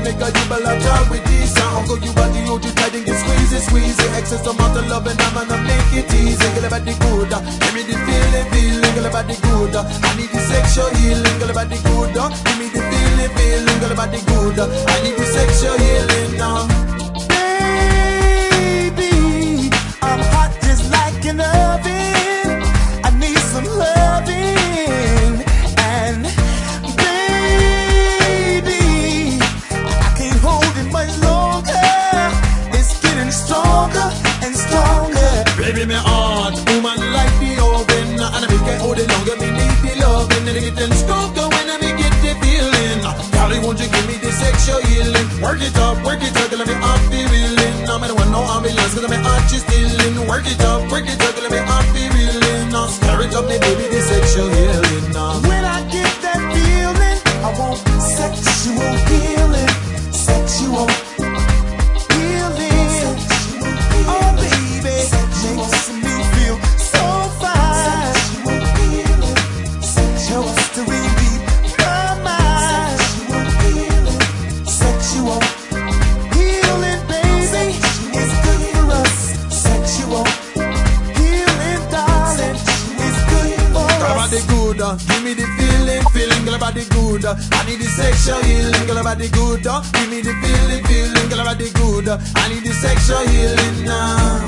make a jubal a talk with this. Uncle, you body, you just tight and get squeezy. Excess amount of love and I'm gonna make it easy. Girl, about the good, give me the feeling. Girl, about the good, I need the sexual healing. Girl, about the good, give me the feeling. Girl, about the good, I need the sexual healing now. Baby, I'm hot just like an oven. I need some loving. And baby, I can't hold it much longer. It's getting stronger and stronger. Baby, me heart, woman like the oven. And I make it hold it longer, me need the loving. And it getting stronger when I make it the feeling. Golly, won't you give me the sexual healing? Work it up, girl, let me off the reeling. I'm the one, no ambulance, cause I'm heart just stealing. Work it up, girl, let me off the reeling. Now stir it up, me baby, the sexual healing now. When I get that feeling, I want sexual healing. Sexual healing. Oh baby, makes me feel so fine. Sexual healing. Helps to relieve my mind. Sexual healing, baby, is good for us. Sexual healing, darling, is good for Girl, about us. the good, give me the feeling. Girl, about the good, I need the sexual healing. Girl, about the good, give me the feeling. Girl, about the good, I need the sexual healing now.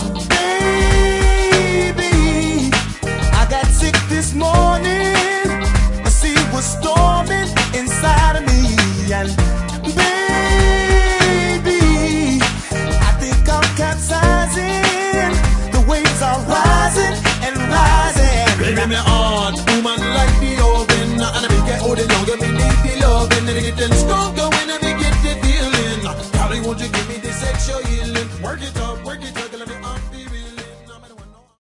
Baby, I got sick this morning. The sea was storming inside of me. And baby, I think I'm capsizing. The waves are rising and rising. Baby, me heart, woman like the oven. And I make it hold it longer, me need the loving. And it getting stronger when I make it the feeling. Golly, won't you give me the sexual healing? Work it up.